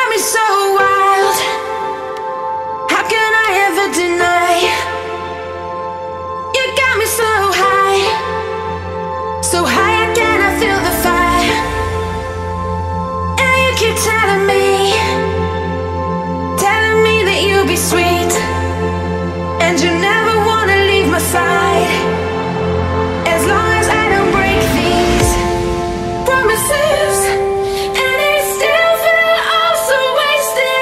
me so wild. How can I ever deny? You got me so high, so high I cannot feel the fire. And you keep telling me that you'll be sweet, and you never wanna leave my side. As long as I don't break these promises, and they still feel all so wasted.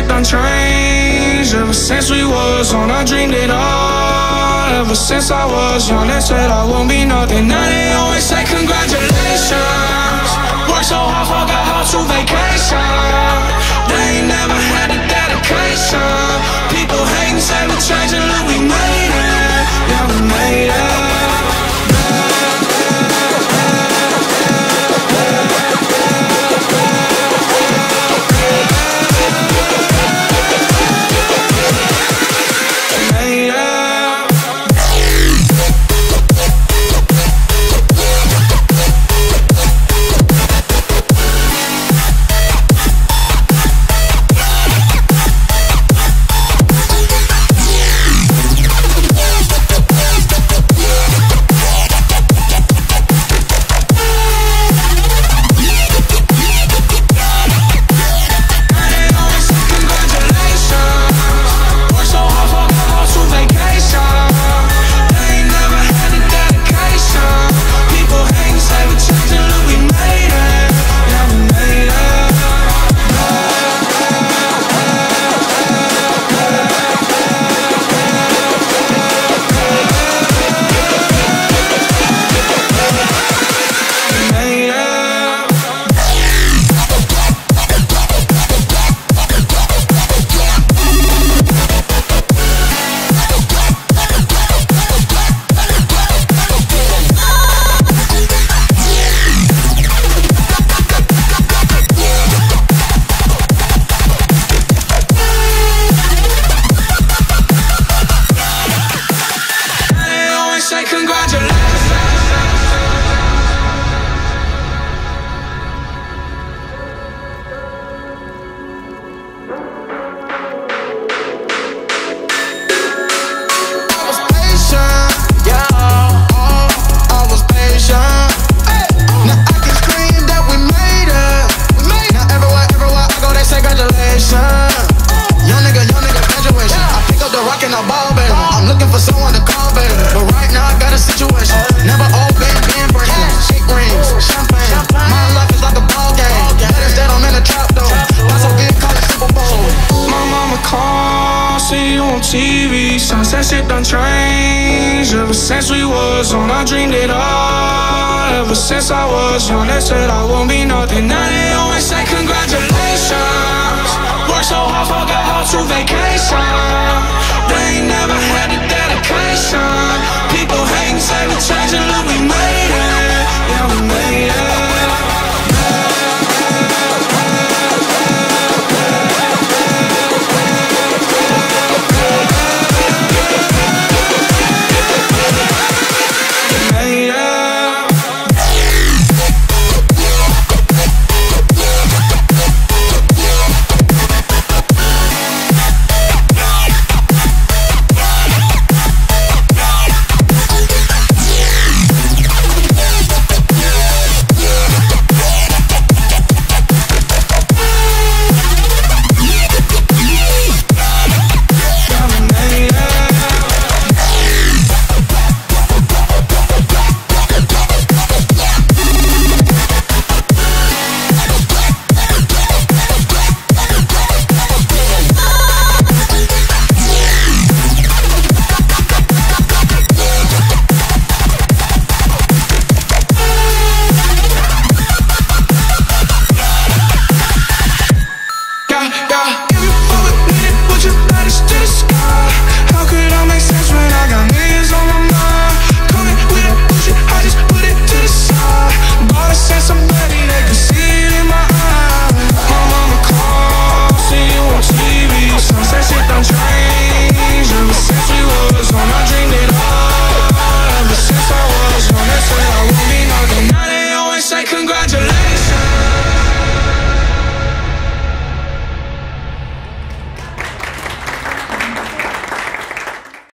shit done changed. Ever since we was on, I dreamed it all. Ever since I was young, they said I won't be nothing. Now they always say congratulations. Worked so hard, forgot how to vacation. They ain't never had the dedication. People hating, say we're changing, look, we made it. Yeah, we made it. TV, sunset shit done changed. Ever since we was on, I dreamed it all. Ever since I was young, they said I won't be nothing. Now they always say congratulations. Worked so hard, forgot how to vacation. They ain't never had